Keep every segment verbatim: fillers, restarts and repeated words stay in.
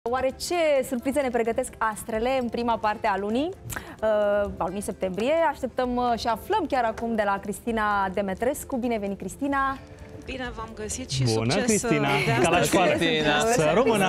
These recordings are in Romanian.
Oare ce surprize ne pregătesc astrele în prima parte a lunii, uh, a lunii septembrie? Așteptăm uh, și aflăm chiar acum de la Cristina Demetrescu. Bine venit, Cristina! Bine v-am găsit și bună, succes! Cristina! Ca la școală! Să rămână!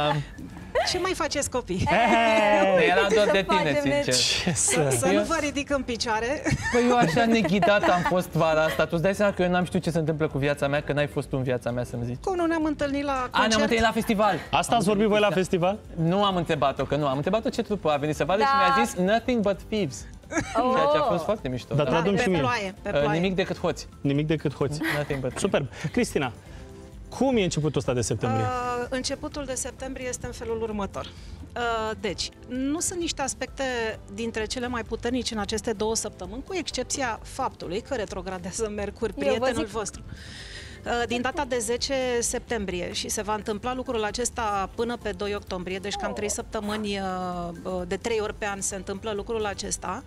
Ce mai faceți, copii? Ne era doar de tine, facem, sincer. Ce Să, să... să nu vă ridic în picioare. Păi eu așa neghidat am fost vara asta. Tu îți dai seama că eu n-am știut ce se întâmplă cu viața mea, că n-ai fost tu în viața mea să-mi zici. Cum nu ne-am întâlnit la concert? A, ne-am întâlnit la festival. Asta ați vorbit voi la festival? Nu am întrebat-o, că nu am întrebat-o ce trupă a venit să vadă Da. și mi-a zis Nothing but Thieves. Oh. Ceea ce a fost foarte mișto. Da, Da. tradum pe și mie. ploaie, pe Uh, ploaie. Nimic decât hoți. Nimic decât hoți. Nothing but Thieves. Superb! Cristina, cum e începutul ăsta de septembrie? Uh, începutul de septembrie este în felul următor. Uh, deci, nu sunt niște aspecte dintre cele mai puternice în aceste două săptămâni, cu excepția faptului că retrogradează Mercur, Eu vă prietenul zic- vostru. Din data de zece septembrie și se va întâmpla lucrul acesta până pe doi octombrie, deci cam trei săptămâni, de trei ori pe an se întâmplă lucrul acesta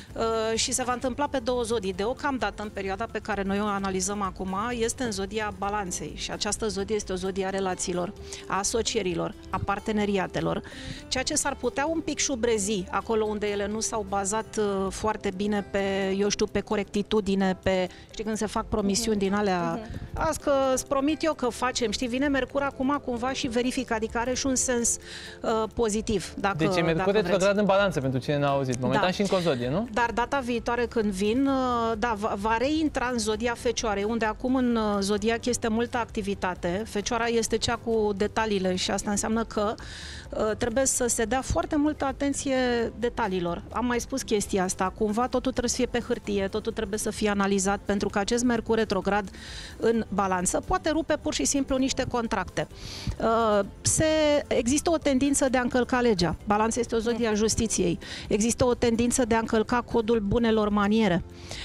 și se va întâmpla pe două zodii. Deocamdată, în perioada pe care noi o analizăm acum, este în zodia Balanței și această zodie este o zodie a relațiilor, a asocierilor, a parteneriatelor, ceea ce s-ar putea un pic șubrezi acolo unde ele nu s-au bazat foarte bine pe, eu știu, pe corectitudine, pe, știi, când se fac promisiuni din alea, azi că îți promit eu că facem, știi, vine Mercur acum cumva și verifică, adică are și un sens uh, pozitiv, dacă, Deci e Mercur dacă vreți. retrograd în Balanță, pentru cine n-a auzit. Momentan Da. și în Cozodie, nu? Dar data viitoare când vin, uh, da, va, va reintra în zodia Fecioarei, unde acum în uh, zodiac este multă activitate. Fecioara este cea cu detaliile și asta înseamnă că uh, trebuie să se dea foarte multă atenție detaliilor. Am mai spus chestia asta, cumva totul trebuie să fie pe hârtie, totul trebuie să fie analizat, pentru că acest Mercur retrograd în Balanță poate rupe pur și simplu niște contracte. Uh, se, există o tendință de a încălca legea. Balanța este o zodie a justiției. Există o tendință de a încălca codul bunelor maniere.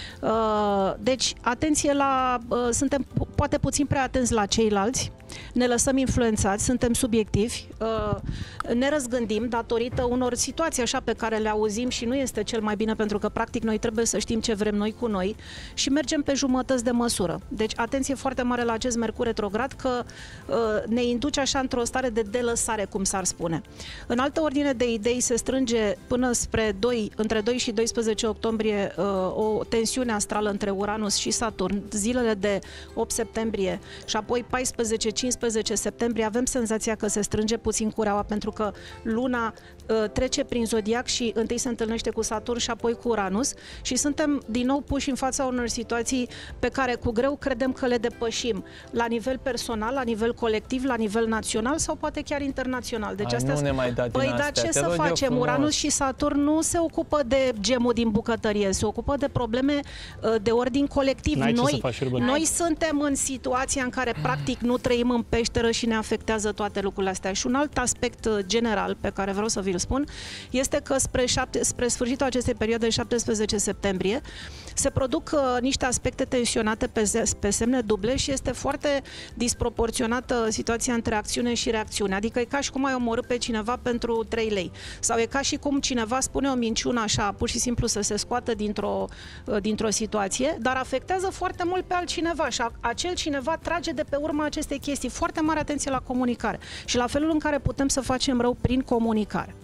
Uh, deci, atenție la... Uh, suntem poate puțin prea atenți la ceilalți, ne lăsăm influențați, suntem subiectivi, uh, ne răzgândim datorită unor situații așa pe care le auzim și nu este cel mai bine, pentru că practic noi trebuie să știm ce vrem noi cu noi și mergem pe jumătăți de măsură. Deci atenție foarte mare la acest Mercur retrograd, că uh, ne induce așa într-o stare de delăsare, cum s-ar spune. În altă ordine de idei se strânge până spre doi, între doi și doisprezece octombrie uh, o tensiune astrală între Uranus și Saturn, zilele de opt septembrie și apoi paisprezece cincisprezece septembrie avem senzația că se strânge puțin cureaua, pentru că luna uh, trece prin zodiac și întâi se întâlnește cu Saturn și apoi cu Uranus și suntem din nou puși în fața unor situații pe care cu greu credem că le depășim la nivel personal, la nivel colectiv, la nivel național sau poate chiar internațional. Deci Ai, astea nu ne mai da din Păi, astea, dar ce te să rog eu facem? frumos. Uranus și Saturn nu se ocupă de gemul din bucătărie, se ocupă de probleme uh, de ordin colectiv. N-ai ce Noi, să faci, Șurbă. noi suntem în situația în care practic nu trăim în peșteră și ne afectează toate lucrurile astea. Și un alt aspect uh, general pe care vreau să vi-l spun este că spre, șapte, spre sfârșitul acestei perioade, șaptesprezece septembrie, se produc uh, niște aspecte tensionate pe, pe semne duble și este foarte disproporționată situația între acțiune și reacțiune. Adică e ca și cum ai omorât pe cineva pentru trei lei. Sau e ca și cum cineva spune o minciună așa, pur și simplu să se scoată dintr-o, uh, dintr-o situație, dar afectează foarte mult pe altcineva și a, acel cineva trage de pe urma acestei chestii. Foarte mare atenție la comunicare și la felul în care putem să facem rău prin comunicare.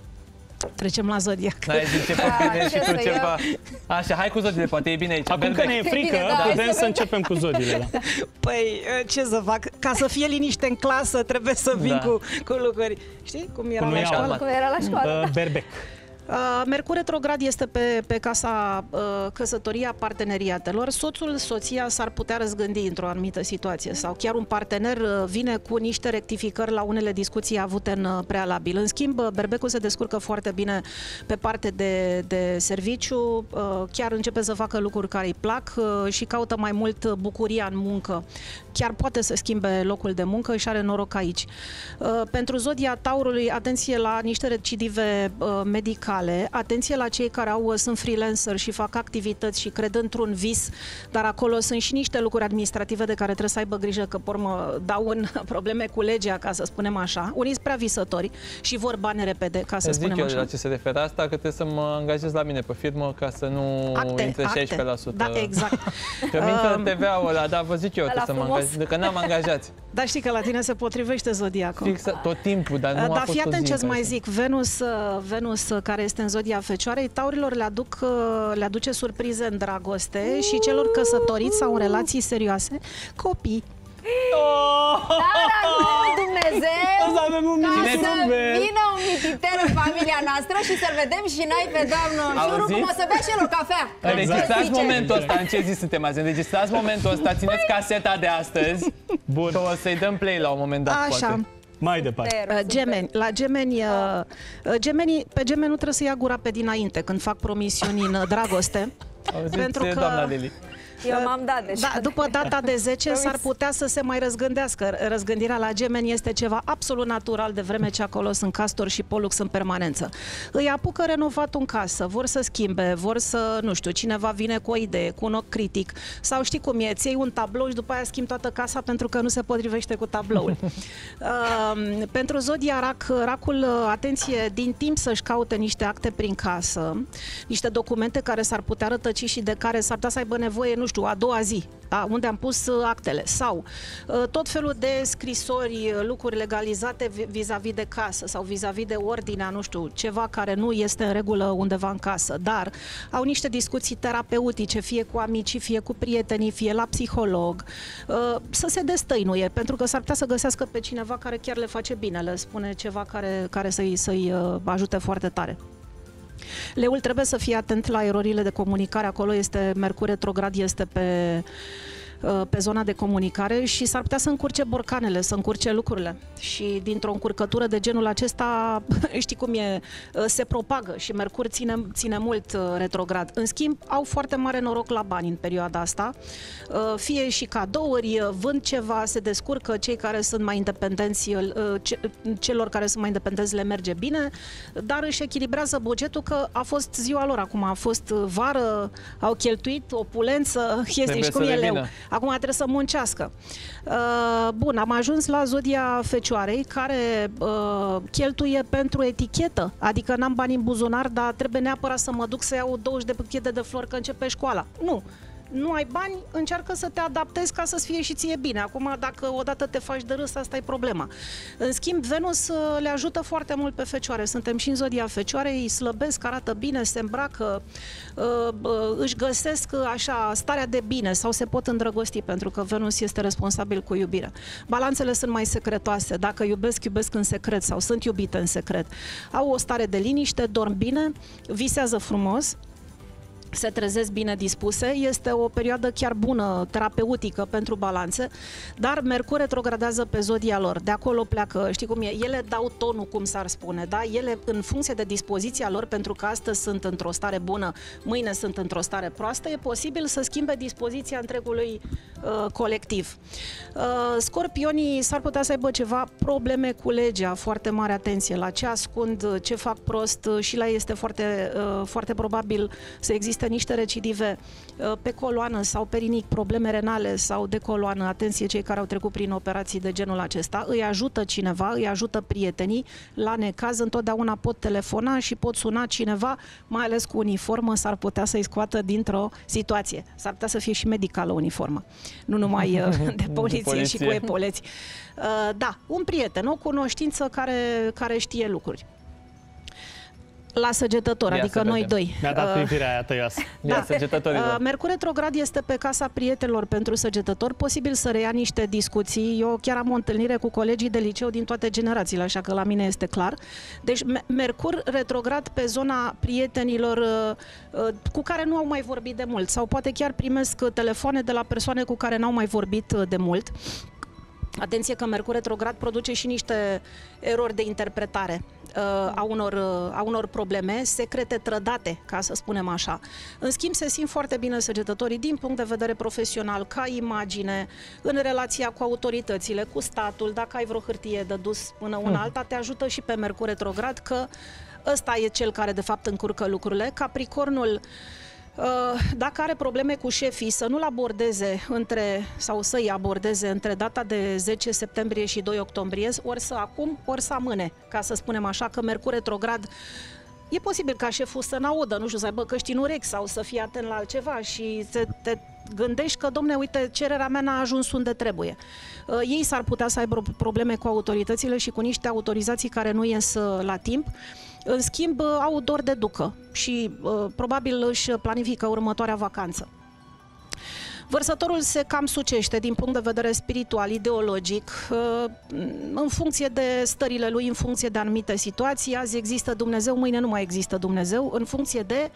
Trecem la zodiac. N-ai zice pe Da, bine și ce tu să ceva. Așa, hai cu zodiile, poate e bine aici. Acum că Berbec. ne e frică, Bine, da, putem hai să să începem cu zodiile. Da. Păi, ce să fac? Ca să fie liniște în clasă, trebuie să vin Da. cu, cu lucruri. Știi? Cum era Cum la nu școală? iau. Cum era la școală. Uh, Berbec. Uh, Mercur retrograd este pe, pe casa uh, căsătoria parteneriatelor. Soțul, soția s-ar putea răzgândi într-o anumită situație sau chiar un partener uh, vine cu niște rectificări la unele discuții avute în uh, prealabil. În schimb, uh, berbecul se descurcă foarte bine pe parte de, de serviciu, uh, chiar începe să facă lucruri care îi plac uh, și caută mai mult bucuria în muncă. Chiar poate să schimbe locul de muncă și are noroc aici. Uh, pentru zodia Taurului, atenție la niște recidive uh, medicale. reale. Atenție la cei care au, sunt freelancer și fac activități și cred într-un vis, dar acolo sunt și niște lucruri administrative de care trebuie să aibă grijă, că pe urmă dau în probleme cu legea, ca să spunem așa. Unii sunt prea visători și vor bani repede, ca să Zic spunem eu așa. la ce se referă asta, că trebuie să mă angajez la mine pe firmă ca să nu Acte, intre acte. șaisprezece la sută. Da, exact. Că mintă T V A-ul ăla, da, vă zic eu, trebuie să mă frumos. angajez, că n-am angajați. Dar știi că la tine se potrivește zodiacul. Fix tot timpul, dar nu a Dar fost fii o atent zi ce-ți în mai care- zic. Venus, Venus, care este în zodia Fecioarei, taurilor le, aduc, le aduce surprize în dragoste și celor căsătoriți sau în relații serioase, copii. Dar acum Dumnezeu O să avem un ca mic să zâmbet. vină un mititer în familia noastră și să-l vedem și noi pe doamnă Șuru cum Auziți? o să bea și el o cafea. Înregistrați Zice. momentul ăsta, în ce zi suntem azi? Înregistrați momentul ăsta, țineți caseta de astăzi. Bun. Că o să-i dăm play la un moment dat, Așa. poate. Mai departe. Super, Uh, super. Gemeni, la gemeni, uh, uh, gemeni, pe gemeni nu trebuie să ia gura pe dinainte când fac promisiuni în uh, dragoste. Auziți, Pentru că- doamna Lili? Eu m-am dat deja. Da, după data de zece Promis. s-ar putea să se mai răzgândească. Răzgândirea la gemeni este ceva absolut natural, de vreme ce acolo sunt castor și polux în permanență. Îi apucă renovatul în casă, vor să schimbe, vor să, nu știu, cineva vine cu o idee, cu un ochi critic, sau știi cum e, îți iei un tablou și după aia schimbi toată casa pentru că nu se potrivește cu tabloul. uh, pentru zodia rac, racul, uh, atenție, din timp să-și caute niște acte prin casă, niște documente care s-ar putea rătăci și de care s-ar putea să aibă nevoie, nu știu, a doua zi, da? Unde am pus uh, actele, sau uh, tot felul de scrisori, uh, lucruri legalizate vi- vis-a-vis de casă sau vis-a-vis de ordinea, nu știu, ceva care nu este în regulă undeva în casă, dar au niște discuții terapeutice, fie cu amicii, fie cu prietenii, fie la psiholog, uh, să se destăinuie, pentru că s-ar putea să găsească pe cineva care chiar le face bine, le spune ceva care, care să-i, să-i uh, ajute foarte tare. Leul trebuie să fie atent la erorile de comunicare, acolo este Mercur retrograd, este pe, pe zona de comunicare și s-ar putea să încurce borcanele, să încurce lucrurile. Și dintr-o încurcătură de genul acesta, știi cum e, se propagă și Mercur ține, ține mult retrograd. În schimb, au foarte mare noroc la bani în perioada asta, fie și cadouri, vând ceva, se descurcă, cei care sunt mai independenți, celor care sunt mai independenți le merge bine, dar își echilibrează bugetul, că a fost ziua lor acum, a fost vară, au cheltuit opulență, chestii și cum e leu. Acum trebuie să muncească. Bun, am ajuns la zodia Fecioarei, care cheltuie pentru etichetă, adică n-am bani în buzunar, dar trebuie neapărat să mă duc să iau douăzeci de pachete de flori că începe școala. Nu! Nu ai bani, încearcă să te adaptezi ca să-ți fie și ție bine. Acum, dacă odată te faci de râs, asta e problema. În schimb, Venus le ajută foarte mult pe Fecioare. Suntem și în zodia Fecioarei, îi slăbesc, arată bine, se îmbracă, își găsesc așa starea de bine sau se pot îndrăgosti, pentru că Venus este responsabil cu iubirea. Balanțele sunt mai secretoase. Dacă iubesc, iubesc în secret sau sunt iubite în secret. Au o stare de liniște, dorm bine, visează frumos, se trezesc bine dispuse, este o perioadă chiar bună, terapeutică pentru balanțe, dar Mercur retrogradează pe zodia lor, de acolo pleacă, știi cum e, ele dau tonul, cum s-ar spune, da? Ele, în funcție de dispoziția lor, pentru că astăzi sunt într-o stare bună, mâine sunt într-o stare proastă, e posibil să schimbe dispoziția întregului uh, colectiv. Uh, Scorpionii s-ar putea să aibă ceva probleme cu legea, foarte mare atenție la ce ascund, ce fac prost, și la ei este foarte, uh, foarte probabil să existe niște recidive pe coloană sau perinic, probleme renale sau de coloană. Atenție, cei care au trecut prin operații de genul acesta, îi ajută cineva, îi ajută prietenii, la necaz întotdeauna pot telefona și pot suna cineva, mai ales cu uniformă, s-ar putea să-i scoată dintr-o situație. S-ar putea să fie și medicală uniformă, nu numai de poliție, poliție și cu epoleți. Da, un prieten, o cunoștință care, care știe lucruri. La săgetător, Ia adică noi doi. Mi-a dat privirea aia tăioasă. Da. Uh, Mercur retrograd este pe casa prietenilor pentru săgetători, posibil să reia niște discuții. Eu chiar am o întâlnire cu colegii de liceu din toate generațiile, așa că la mine este clar. Deci Mercur retrograd pe zona prietenilor uh, uh, cu care nu au mai vorbit de mult, sau poate chiar primesc telefoane de la persoane cu care n-au mai vorbit de mult. Atenție că Mercur retrograd produce și niște erori de interpretare. a unor, a unor probleme, secrete trădate, ca să spunem așa. În schimb, se simt foarte bine săgetătorii din punct de vedere profesional, ca imagine, în relația cu autoritățile, cu statul, dacă ai vreo hârtie de dus până una alta, te ajută și pe Mercur retrograd, că ăsta e cel care de fapt încurcă lucrurile. Capricornul, dacă are probleme cu șefii, să nu-l abordeze între, sau să-i abordeze între data de zece septembrie și doi octombrie, ori să acum, ori să amâne, ca să spunem așa, că Mercur retrograd e posibil ca șeful să n-audă, nu știu, să aibă căști în urechi sau să fie atent la altceva și să te gândești că, domne, uite, cererea mea n-a ajuns unde trebuie. Uh, ei s-ar putea să aibă probleme cu autoritățile și cu niște autorizații care nu ies uh, la timp. În schimb, uh, au dor de ducă și uh, probabil își planifică următoarea vacanță. Vărsătorul se cam sucește din punct de vedere spiritual, ideologic, în funcție de stările lui, în funcție de anumite situații. Azi există Dumnezeu, mâine nu mai există Dumnezeu, în funcție de,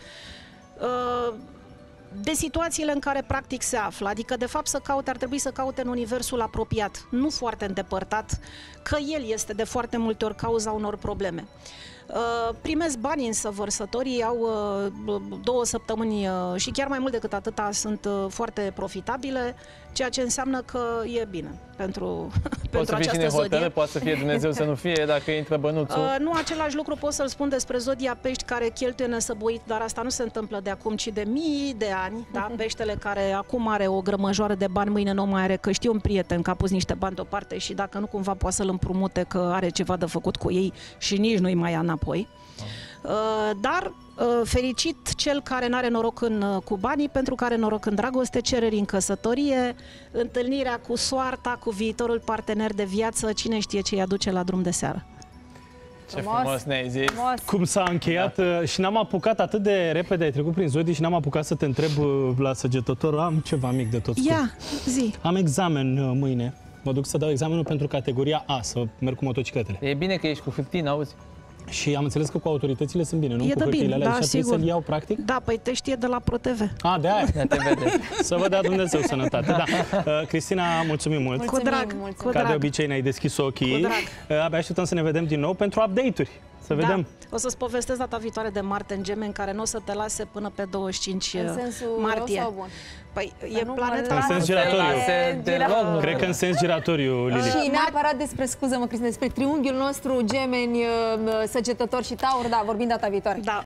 de situațiile în care practic se află. Adică, de fapt, să caute, ar trebui să caute în universul apropiat, nu foarte îndepărtat, că el este de foarte multe ori cauza unor probleme. Primesc bani, însă vărsătorii au două săptămâni și chiar mai mult decât atâta sunt foarte profitabile, ceea ce înseamnă că e bine pentru, pentru această zodie. Poate să fie Dumnezeu să nu fie dacă intră bănuțul. Uh, nu același lucru pot să-l spun despre zodia Pești, care cheltuie nesăbuit, dar asta nu se întâmplă de acum, ci de mii de ani. Da? Peștele care acum are o grămăjoară de bani, mâine nu mai are, că știu un prieten că a pus niște bani deoparte și dacă nu cumva poate să-l împrumute că are ceva de făcut cu ei și nici nu-i mai ia înapoi. Uh, dar uh, fericit cel care n-are noroc în, uh, cu banii, pentru că are noroc în dragoste, cereri în căsătorie, întâlnirea cu soarta, cu viitorul partener de viață, cine știe ce îi aduce la drum de seară. Ce frumos, frumos ne-ai zis. Frumos. Cum s-a încheiat da. Și n-am apucat atât de repede, ai trecut prin zodii și n-am apucat să te întreb la săgetător. Am ceva mic de tot scurt. Ia, zi. Am examen mâine. Mă duc să dau examenul pentru categoria A, să merg cu motocicletele. E bine că ești cu hârtii, auzi? Și am înțeles că cu autoritățile sunt bine, nu? E cu de bine, alea, da, și sigur. să-l iau practic? Da, păi te știe de la ProTV. A, de aia. Te vede. Să vă dea Dumnezeu sănătate. Da. Uh, Cristina, mulțumim mult. Mulțumim, Cu drag, mulțumim. cu Ca drag. de obicei ne-ai deschis ochii. Cu drag. Uh, abia așteptăm să ne vedem din nou pentru update-uri. Să Da. vedem. O să-ți povestesc data viitoare de Marte în Gemeni, care nu o să te lase până pe douăzeci și cinci În sensul martie. rău sau bun? Păi Să e nu planeta... mă În sens lase giratoriu. deloc, nu Cred că în sens giratoriu, Lili. Și neapărat despre, scuză-mă, Cristina, despre triunghiul nostru Gemeni, Săgetător și Taur, da, vorbim data viitoare. Da.